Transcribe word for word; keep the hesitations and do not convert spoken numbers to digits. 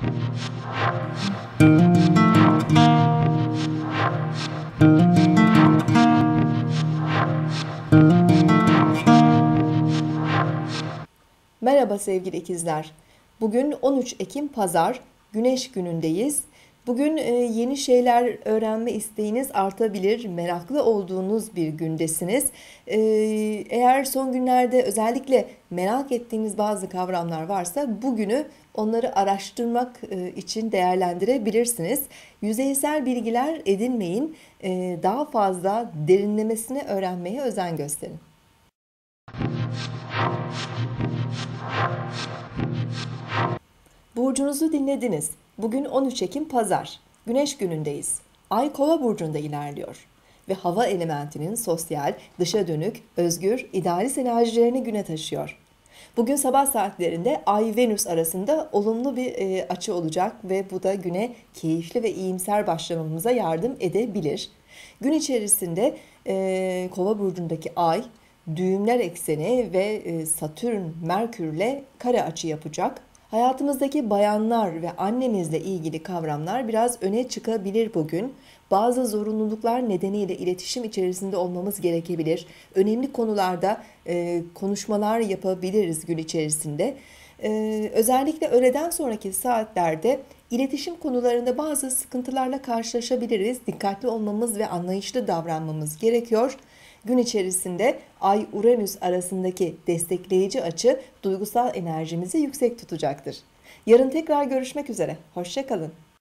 Merhaba sevgili ikizler. Bugün on üç Ekim Pazar, Güneş günündeyiz. Bugün e, yeni şeyler öğrenme isteğiniz artabilir, meraklı olduğunuz bir gündesiniz. E, Eğer son günlerde özellikle merak ettiğiniz bazı kavramlar varsa bugünü onları araştırmak e, için değerlendirebilirsiniz. Yüzeysel bilgiler edinmeyin, e, daha fazla derinlemesine öğrenmeye özen gösterin. Burcunuzu dinlediniz. Bugün on üç Ekim Pazar. Güneş günündeyiz. Ay Kova burcunda ilerliyor ve hava elementinin sosyal, dışa dönük, özgür, idealist enerjilerini güne taşıyor. Bugün sabah saatlerinde Ay-Venüs arasında olumlu bir e, açı olacak ve bu da güne keyifli ve iyimser başlamamıza yardım edebilir. Gün içerisinde e, Kova burcundaki Ay, düğümler ekseni ve e, Satürn, Merkürle kare açı yapacak. Hayatımızdaki bayanlar ve annemizle ilgili kavramlar biraz öne çıkabilir bugün. Bazı zorunluluklar nedeniyle iletişim içerisinde olmamız gerekebilir. Önemli konularda e, konuşmalar yapabiliriz gün içerisinde. E, özellikle öğleden sonraki saatlerde iletişim konularında bazı sıkıntılarla karşılaşabiliriz. Dikkatli olmamız ve anlayışlı davranmamız gerekiyor. Gün içerisinde Ay-Uranüs arasındaki destekleyici açı duygusal enerjimizi yüksek tutacaktır. Yarın tekrar görüşmek üzere. Hoşça kalın.